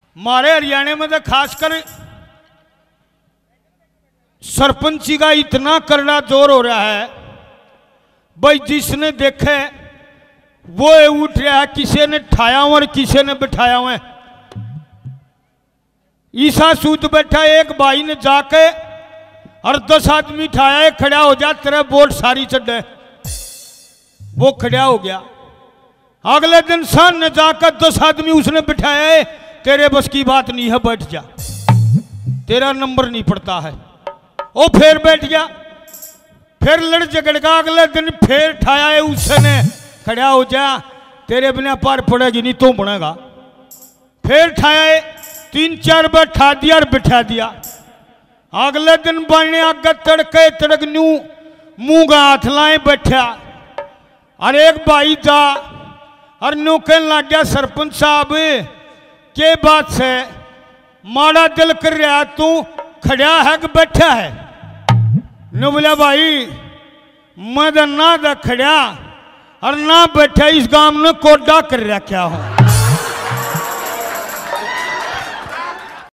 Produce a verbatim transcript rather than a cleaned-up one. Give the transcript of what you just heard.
हमारे हरियाणा में तो खासकर सरपंची का इतना करड़ा जोर हो रहा है भाई, जिसने देखे वो उठ रहा है, किसी ने ठाया हुआ और किसी ने बिठाया हुआ। ईसा सूत बैठा, एक भाई ने जाके और दस आदमी ठाया है, खड़ा हो जा तेरे वोट सारी चढ़े। वो खड़ा हो गया। अगले दिन सान ने जाकर दस आदमी उसने बिठाया है, तेरे बस की बात नहीं है, बैठ जा, तेरा नंबर नहीं पड़ता है। वो फिर बैठ गया, फिर लड़ झगड़ का अगले दिन फिर ठाया है उसने, खड़ा हो जा, तेरे बिना पार पड़ेगी नहीं, तो बनेगा। फिर ठाया है, तीन चार बार ठा दिया और बिठा दिया। अगले दिन बनने आगे तड़के तड़क न्यू मुंह का हाथ लाए बैठा। और एक भाई था और न्यू कहने लग गया, सरपंच साहब के बात से माड़ा दिल कर रहा, तू खड़ा है कि बैठा है? नु बोला भाई मैं तो ना था खड़ा और ना बैठा, इस गांव ने कोडा कर रखा हूं।